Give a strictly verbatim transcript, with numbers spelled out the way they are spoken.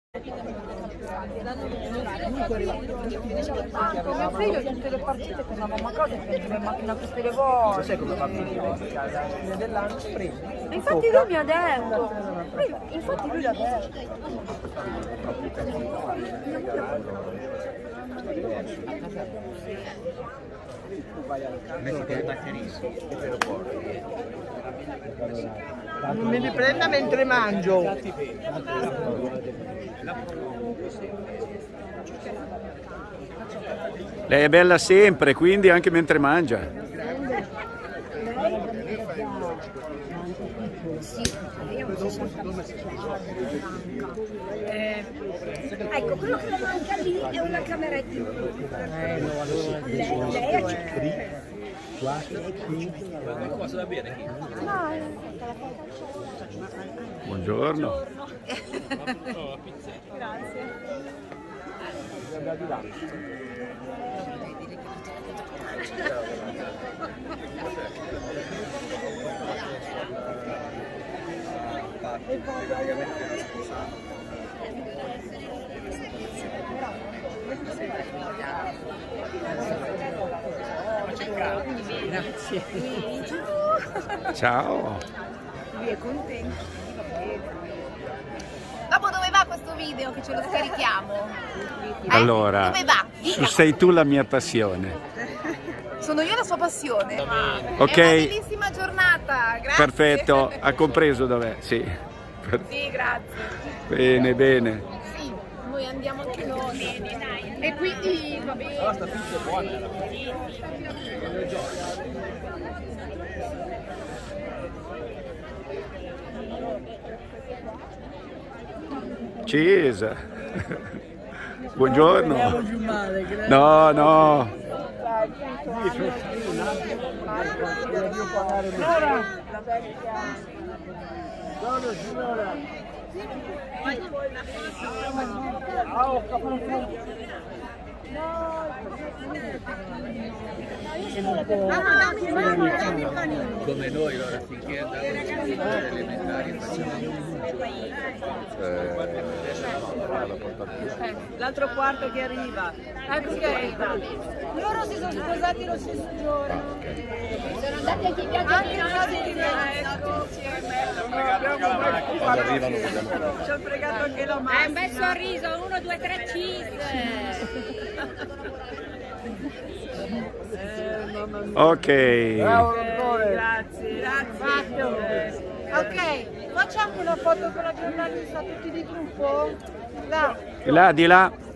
Mio figlio tutte le partite che andavamo a casa prendeva in macchina tutte le volte. Sai come fa a finire? Dell'anno preso. Infatti lui mi ha detto. Infatti lui l'ha detto. Metti che le batterie e te lo porti. Non mi riprenda mentre mangio. Lei è bella sempre, quindi anche mentre mangia. Eh, ecco, quello che manca lì è una cameretta in più. Lei, lei ha cercato. Qualcosa da bere qui? Buongiorno. Grazie. Grazie. Ciao. Lui è contento. Dopo dove va questo video che ce lo scarichiamo? Eh? Allora, Dove va? su sei tu la mia passione. Sono io la sua passione. Ok. È una bellissima giornata, grazie. Perfetto, ha compreso dov'è? Sì. Sì, grazie. Bene, bene. Sì, noi andiamo anche noi. E quindi va bene. Allora sta pizza è buona. Cheese. Buongiorno. No, no. Come noi allora finché andiamo alle elementari facciamo L'altro quarto che arriva. Ecco che arriva. Loro si sono sposati lo stesso giorno. Sono andati anche in viaggio Anche di noi quando arrivano vogliamo. Ci ho fregato anche la mano. È un bel sorriso, uno, due, tre, cheese. Ok. Grazie. Grazie. Ok, facciamo una foto con la giornalista tutti di gruppo? Là. Di là, di là.